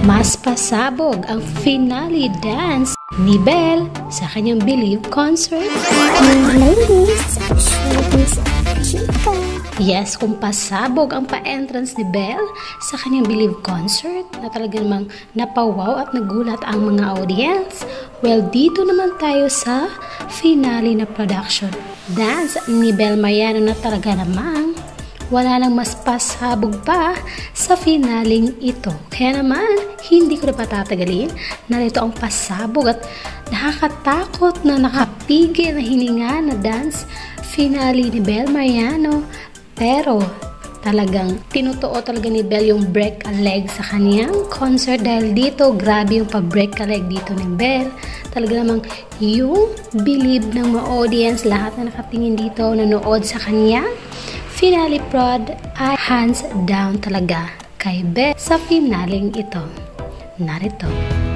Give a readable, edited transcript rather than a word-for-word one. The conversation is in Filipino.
Mas pasabog ang finale dance ni Belle sa kanyang Believe concert. Ladies, showbiz chika. Yes, kung pasabog ang pa-entrance ni Belle sa kanyang Believe concert na talaga namang napawaw at nagulat ang mga audience. Well, dito naman tayo sa finale na production dance ni Belle Mariano na talaga namang wala nang mas pasabog pa sa finaling ito. Kaya naman, hindi ko na patatagalin. Narito ang pasabog at nakakatakot na nakapigil na hininga na dance finale ni Belle Mariano. Pero talagang tinutuo talaga ni Belle yung break a leg sa kaniyang concert dahil dito grabe yung pa-break a leg dito ni Belle. Talaga namang yung believe ng mga audience, lahat na nakatingin dito, nanood sa kanya. Finale prod ay hands down talaga kay Belle sa finaling ito. Narito.